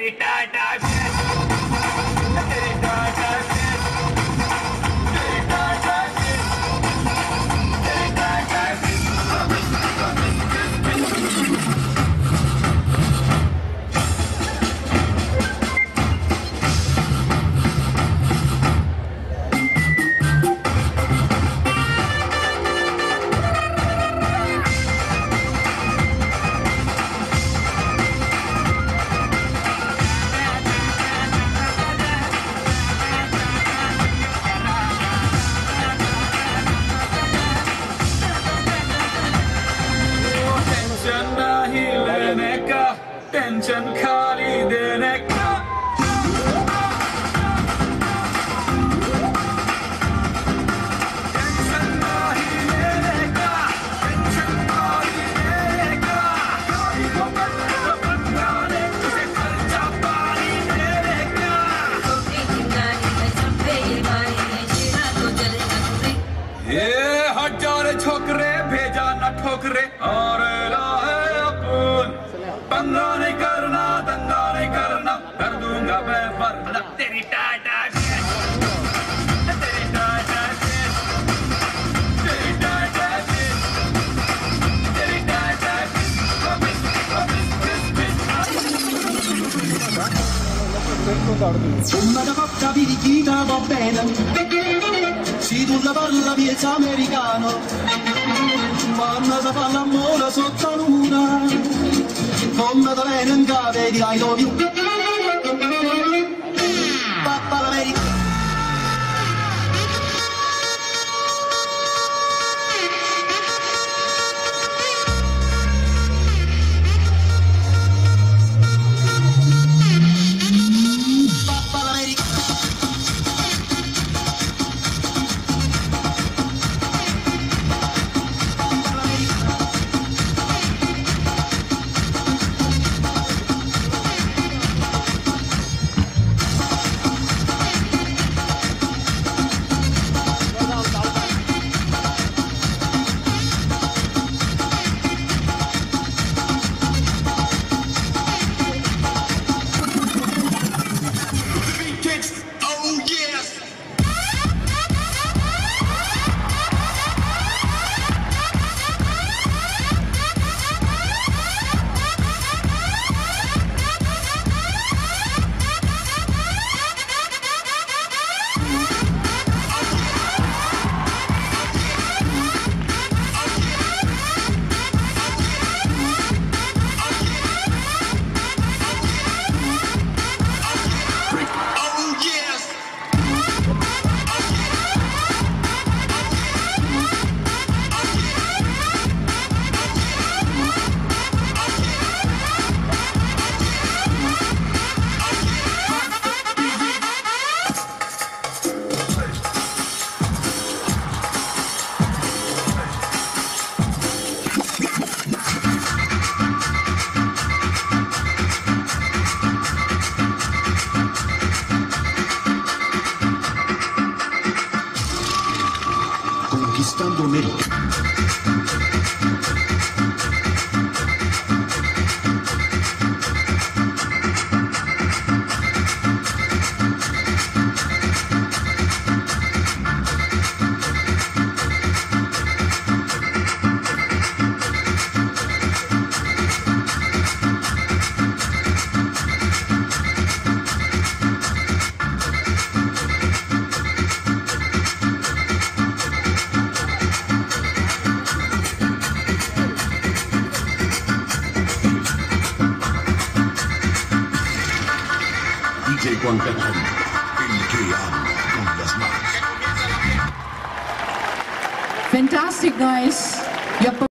तेरी टाटा तेरी टाटा तेरी टाटा तेरी टाटा। टेंशन खाली देने का टेंशन नहीं लेने का टेंशन खाली देने का गाड़ी को बनाने तुझे खर्चा पानी देने का ये हट जा रे छोकरे भेजा न ठोकरे और पंगा नहीं करना दंगा नहीं करना कर दूंगा मैं वरना तेरी टाटा तेरी टाटा तेरी टाटा तेरी Tata. Una coppia pirichina va bene, si tu la parla piezza americano, quando si fa l'amore sotto la luna, come da bene in cave di I love you. Papà l'America. Conquistando América. DJ Juan Canal, el que habla con las manos. Fantastic, guys.